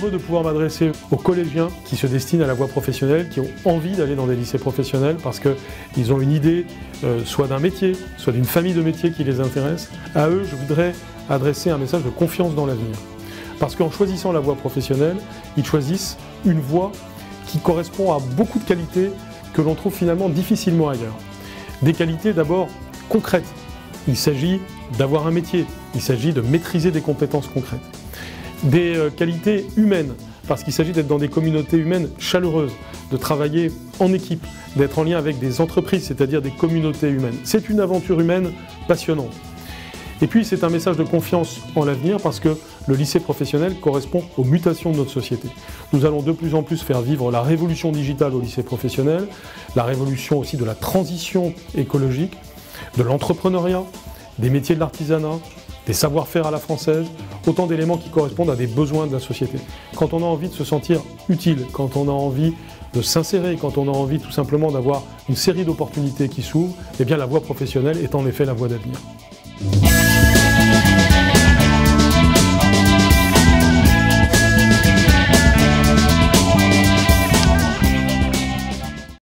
heureux de pouvoir m'adresser aux collégiens qui se destinent à la voie professionnelle, qui ont envie d'aller dans des lycées professionnels parce qu'ils ont une idée soit d'un métier, soit d'une famille de métiers qui les intéresse. À eux, je voudrais adresser un message de confiance dans l'avenir. Parce qu'en choisissant la voie professionnelle, ils choisissent une voie qui correspond à beaucoup de qualités que l'on trouve finalement difficilement ailleurs. Des qualités d'abord concrètes. Il s'agit d'avoir un métier, il s'agit de maîtriser des compétences concrètes. Des qualités humaines, parce qu'il s'agit d'être dans des communautés humaines chaleureuses, de travailler en équipe, d'être en lien avec des entreprises, c'est-à-dire des communautés humaines. C'est une aventure humaine passionnante. Et puis c'est un message de confiance en l'avenir parce que le lycée professionnel correspond aux mutations de notre société. Nous allons de plus en plus faire vivre la révolution digitale au lycée professionnel, la révolution aussi de la transition écologique, de l'entrepreneuriat, des métiers de l'artisanat, des savoir-faire à la française, autant d'éléments qui correspondent à des besoins de la société. Quand on a envie de se sentir utile, quand on a envie de s'insérer, quand on a envie tout simplement d'avoir une série d'opportunités qui s'ouvrent, eh bien la voie professionnelle est en effet la voie d'avenir.